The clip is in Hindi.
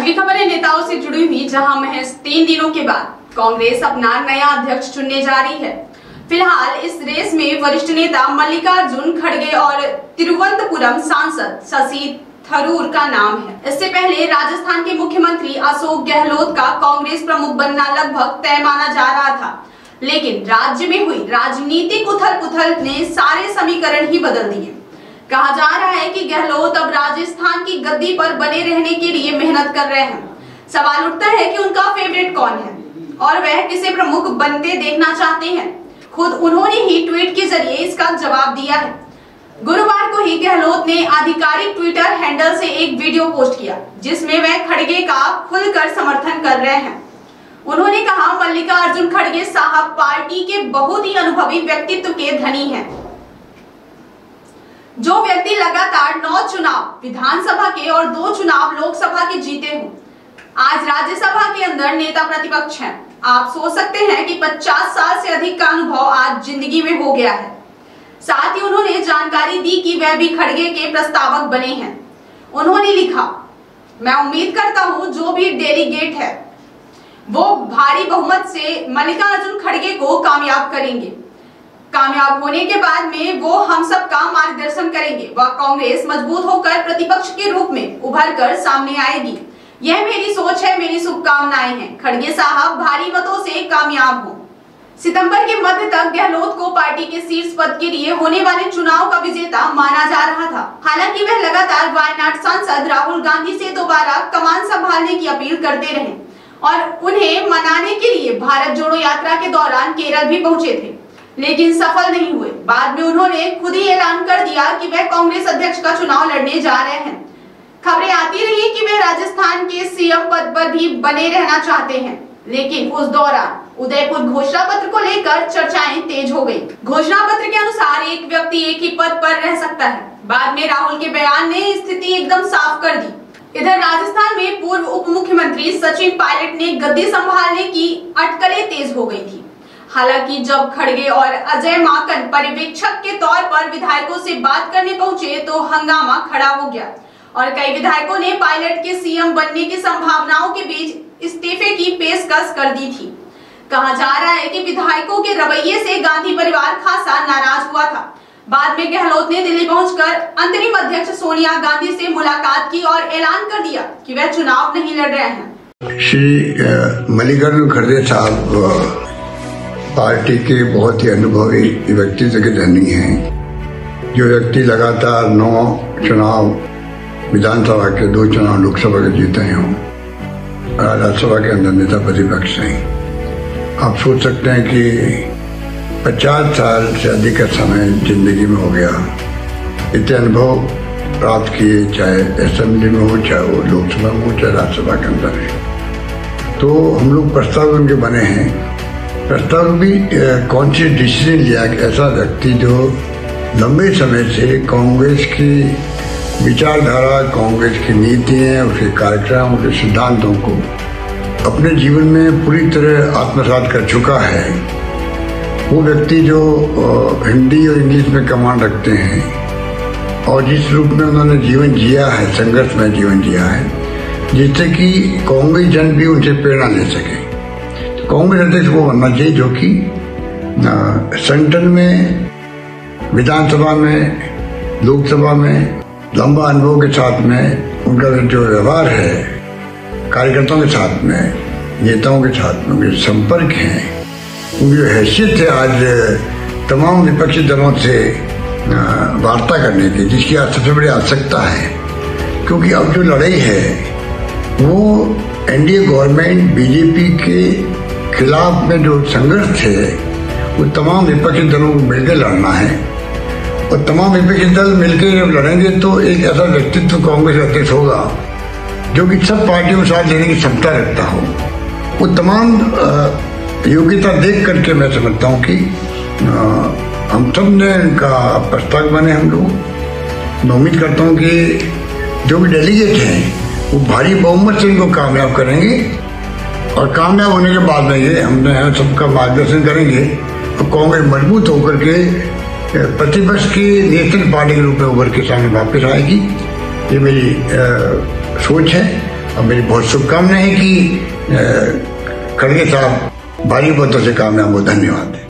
अगली खबर है नेताओं से जुड़ी हुई, जहां महज 3 दिनों के बाद कांग्रेस अपना नया अध्यक्ष चुनने जा रही है। फिलहाल इस रेस में वरिष्ठ नेता मल्लिकार्जुन खड़गे और तिरुवनंतपुरम सांसद शशि थरूर का नाम है। इससे पहले राजस्थान के मुख्यमंत्री अशोक गहलोत का कांग्रेस प्रमुख बनना लगभग तय माना जा रहा था, लेकिन राज्य में हुई राजनीतिक उथल-पुथल ने सारे समीकरण ही बदल दिए। कहा जा रहा है कि गहलोत अब राजस्थान की गद्दी पर बने रहने के लिए मेहनत कर रहे हैं। सवाल उठता है कि उनका फेवरेट कौन है और वह किसे प्रमुख बनते देखना चाहते हैं। खुद उन्होंने ही ट्वीट के जरिए इसका जवाब दिया है। गुरुवार को ही गहलोत ने आधिकारिक ट्विटर हैंडल से एक वीडियो पोस्ट किया, जिसमें वह खड़गे का खुलकर समर्थन कर रहे हैं। उन्होंने कहा, मल्लिकार्जुन खड़गे साहब पार्टी के बहुत ही अनुभवी व्यक्तित्व के धनी हैं। जो व्यक्ति लगातार 9 चुनाव विधानसभा के और 2 चुनाव लोकसभा के जीते हों, आज राज्यसभा के अंदर नेता प्रतिपक्ष हैं। आप सोच सकते हैं कि 50 साल से अधिक का अनुभव आज जिंदगी में हो गया है। साथ ही उन्होंने जानकारी दी कि वह भी खड़गे के प्रस्तावक बने हैं। उन्होंने लिखा, मैं उम्मीद करता हूं जो भी डेलीगेट है वो भारी बहुमत से मल्लिकार्जुन खड़गे को कामयाब करेंगे। कामयाब होने के बाद में वो हम सब का मार्गदर्शन करेंगे। वह कांग्रेस मजबूत होकर प्रतिपक्ष के रूप में उभर कर सामने आएगी। यह मेरी सोच है, मेरी शुभकामनाएं हैं। खड़गे साहब भारी मतों से कामयाब हो। सितंबर के मध्य तक गहलोत को पार्टी के शीर्ष पद के लिए होने वाले चुनाव का विजेता माना जा रहा था। हालांकि वह लगातार वायनाड सांसद राहुल गांधी से दोबारा कमान संभालने की अपील करते रहे और उन्हें मनाने के लिए भारत जोड़ो यात्रा के दौरान केरल भी पहुंचे थे, लेकिन सफल नहीं हुए। बाद में उन्होंने खुद ही ऐलान कर दिया कि वह कांग्रेस अध्यक्ष का चुनाव लड़ने जा रहे हैं। खबरें आती रही कि वे राजस्थान के सीएम पद पर भी बने रहना चाहते हैं, लेकिन उस दौरान उदयपुर घोषणा पत्र को लेकर चर्चाएं तेज हो गई। घोषणा पत्र के अनुसार एक व्यक्ति एक ही पद पर रह सकता है। बाद में राहुल के बयान ने स्थिति एकदम साफ कर दी। इधर राजस्थान में पूर्व उप मुख्यमंत्री सचिन पायलट ने गद्दी संभालने की अटकलें तेज हो गई थी। हालांकि जब खड़गे और अजय माकन पर्यवेक्षक के तौर पर विधायकों से बात करने पहुंचे तो हंगामा खड़ा हो गया और कई विधायकों ने पायलट के सीएम बनने की संभावनाओं के बीच इस्तीफे की पेशकश कर दी थी। कहा जा रहा है कि विधायकों के रवैये से गांधी परिवार खासा नाराज हुआ था। बाद में गहलोत ने दिल्ली पहुंचकर अंतरिम अध्यक्ष सोनिया गांधी से मुलाकात की और ऐलान कर दिया कि वह चुनाव नहीं लड़ रहे हैं। श्री मल्लिकार्जुन खड़गे साहब पार्टी के बहुत ही अनुभवी व्यक्तित्व के धनी हैं। जो व्यक्ति लगातार 9 चुनाव विधानसभा के, 2 चुनाव लोकसभा के जीते हों, राज्यसभा के अंदर नेता प्रतिपक्ष हैं। आप सोच सकते हैं कि 50 साल से अधिक का समय जिंदगी में हो गया। इतने अनुभव प्राप्त किए, चाहे असेंबली में हो, चाहे वो लोकसभा में हो, चाहे राज्यसभा के अंदर है। तो हम लोग प्रस्ताव उनके बने हैं। प्रस्ताव भी कौन सी डिसीजन लिया कि ऐसा व्यक्ति जो लंबे समय से कांग्रेस की विचारधारा, कांग्रेस की नीतियाँ, उसके कार्यक्रम, उसके सिद्धांतों को अपने जीवन में पूरी तरह आत्मसात कर चुका है। वो व्यक्ति जो हिंदी और इंग्लिश में कमांड रखते हैं और जिस रूप में उन्होंने जीवन जिया है, संघर्ष में जीवन जिया है, जिससे कि कांग्रेस जन भी उनसे प्रेरणा ले सके। कांग्रेस अध्यक्ष वो बनना चाहिए जो कि सेंट्रल में, विधानसभा में, लोकसभा में लंबा अनुभव के साथ में उनका जो व्यवहार है, कार्यकर्ताओं के साथ में, नेताओं के साथ में उनके संपर्क हैं, उनकी हैसियत है आज तमाम विपक्षी दलों से वार्ता करने की, जिसकी आज सबसे बड़ी आवश्यकता है। क्योंकि अब जो लड़ाई है वो एनडीए गवर्नमेंट बीजेपी के खिलाफ में जो संघर्ष है वो तमाम विपक्षी दलों को मिलकर लड़ना है। और तमाम विपक्षी दल मिलकर जब लड़ेंगे तो एक ऐसा व्यक्तित्व कांग्रेस अध्यक्ष होगा जो कि सब पार्टियों को साथ लेने की क्षमता रखता हो। वो तमाम योग्यता देख करके मैं समझता हूँ कि हम सब ने इनका प्रस्ताव बने। हम लोग मैं उम्मीद करता हूँ कि जो भी डेलीगेट हैं वो भारी बहुमत से इनको कामयाब करेंगे और कामयाब होने के बाद में ये हमने सबका मार्गदर्शन करेंगे और कांग्रेस मजबूत होकर के प्रतिपक्ष की नेशनल पार्टी के रूप में उभर के सामने वापस आएगी। ये मेरी सोच है और मेरी बहुत शुभकामनाएं कि खड़गे साहब भारी मतों से कामयाब हो। धन्यवाद।